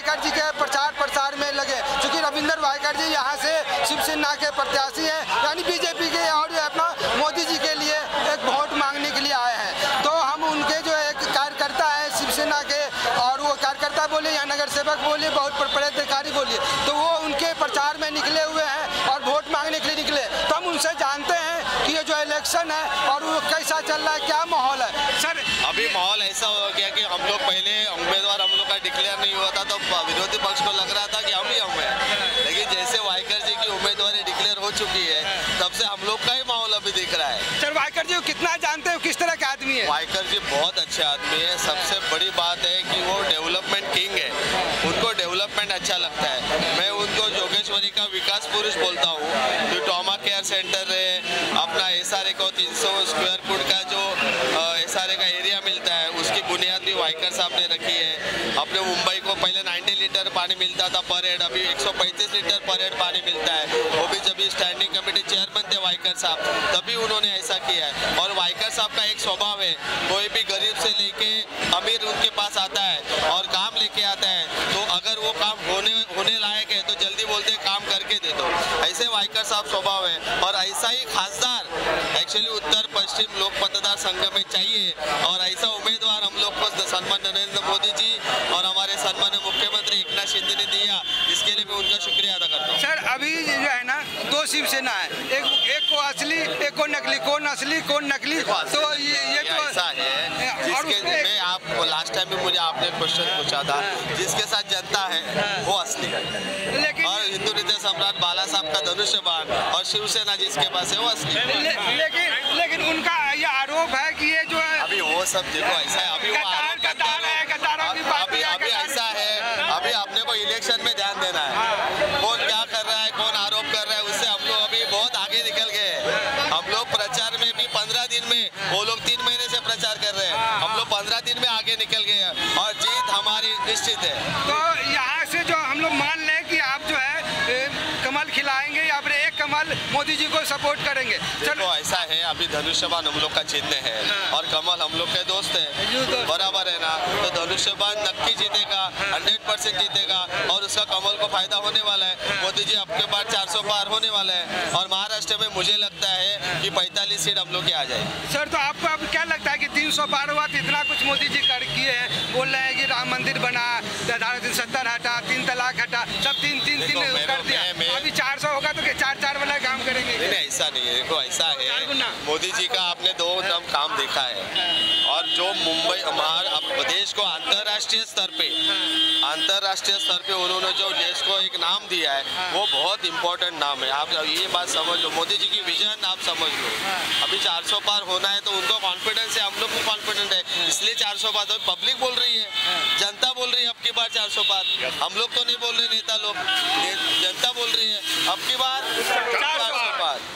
वायकर जी के प्रचार प्रसार में लगे, क्योंकि रविंद्र वायकर जी यहाँ से शिवसेना के प्रत्याशी हैं, यानी बीजेपी के, और अपना मोदी जी के लिए एक वोट मांगने के लिए आए हैं। तो हम उनके जो एक कार्यकर्ता है शिवसेना के, और वो कार्यकर्ता बोले या नगर सेवक बोले, बहुत पदाधिकारी बोलिए, तो वो उनके प्रचार में निकले हुए हैं और वोट मांगने के लिए निकले। तो हम उनसे जानते हैं कि ये जो इलेक्शन है और वो कैसा चल रहा है, क्या माहौल है। सर अभी माहौल ऐसा हो गया कि हम लोग पहले उम्मीदवार हम लोग का डिक्लेयर नहीं हुआ था तो विरोधी पक्ष को लग रहा था कि हम ही हम हैं, लेकिन जैसे वायकर जी की उम्मीदवारी डिक्लेयर हो चुकी है तब से हम लोग का ही माहौल अभी दिख रहा है। सर वायकर जी को कितना जानते हो, किस तरह के आदमी है? वायकर जी बहुत अच्छे आदमी है। सबसे बड़ी बात है कि वो डेवलपमेंट किंग है, उनको डेवलपमेंट अच्छा लगता है। मैं उनको जोगेश्वरी का विकास पुरुष बोलता हूँ। जो ट्रॉमा केयर सेंटर है, अपना SRA को 300 स्क्वायर फुट का जो SRA का एरिया मिलता है, उसकी बुनियाद भी वायकर साहब ने रखी है। अपने मुंबई को पहले 90 लीटर पानी मिलता था पर हेड, अभी 135 लीटर पर हेड पानी मिलता है। वो भी जब स्टैंडिंग कमेटी चेयरमैन थे वायकर साहब, तभी उन्होंने ऐसा किया है। और वायकर साहब का एक स्वभाव है, कोई भी गरीब से लेके अमीर उनके पास आता है और काम लेके आता है, तो अगर वो काम होने लायक है तो जल्दी बोलते काम करके दे दो। ऐसे वायकर साहब स्वभाव है, और ऐसा ही खासदार एक्चुअली उत्तर पश्चिम लोक मतदार संघ में चाहिए। और ऐसा उम्मीदवार हम लोग को सम्मान्य नरेंद्र मोदी जी और हमारे सम्मान्य मुख्यमंत्री एकनाथ शिंदे ने दिया, इसके लिए मैं उनका शुक्रिया अदा करता हूँ। सर अभी जो है ना, दो शिवसेना है, एक को असली, एक को नकली। कौन असली कौन नकली? तो ये तो ऐसा है जिसके मैं आपको लास्ट टाइम भी मुझे आपने क्वेश्चन पूछा था, जिसके साथ जनता है वो असली है, लेकिन और हिंदू हृदय सम्राट बाला साहब का धनुष्य बाण और शिवसेना जिसके पास है वो असली। लेकिन उनका ये आरोप है कि ये जो है अभी वो सब देखो ऐसा है, अभी वो अभी ऐसा है, अभी अपने को इलेक्शन में ध्यान देना है। कौन क्या कर रहा है, कौन आरोप कर रहा है, उससे हम लोग अभी बहुत आगे निकल गए हैं। हम लोग प्रचार में भी 15 दिन में, वो लोग 3 महीने से प्रचार कर रहे हैं, हम लोग 15 दिन में आगे निकल गए हैं और जीत हमारी निश्चित है। तो यहाँ से जो हम लोग मान लें कि आप जो है कमल खिलाएंगे या फिर एक कमल मोदी जी को सपोर्ट करेंगे? देखो ऐसा है, अभी धनुष्यबाण हम लोग का चिन्ह है और कमल हम लोग के दोस्त है, बराबर है ना। तो धनुष्यबाण नक्की जीतेगा, 100% जीतेगा, और उसका कमल को फायदा होने वाला है। मोदी जी आपके बार 400 पार होने वाला है, और महाराष्ट्र में मुझे लगता है कि 45 सीट हम लोग की आ जाएगी। सर तो आपको अब क्या लगता है कि 300 पार हुआ तो इतना कुछ मोदी जी कर किए हैं, बोल रहे हैं कि राम मंदिर बना, 70 हटा, 3 तलाक हटा, सब तीन कर दिया, अभी 400 होगा तो 4 वाला काम करेंगे? नहीं ऐसा नहीं है। देखो ऐसा है, मोदी जी का आपने 2 काम देखा है, और जो मुंबई देश को अंतर्राष्ट्रीय स्तर पे उन्होंने जो देश को एक नाम दिया है, वो बहुत इम्पोर्टेंट नाम है। आप ये बात समझ लो, मोदी जी की विजन आप समझ लो। अभी 400 पार होना है तो उनको कॉन्फिडेंस है, हम लोग को कॉन्फिडेंट है, इसलिए 400 पार। तो पब्लिक बोल रही है, जनता बोल रही है अब की बार 400 पार, हम लोग तो नहीं बोल रहे, नेता लोग, जनता बोल रही है अब की बार 400 पार।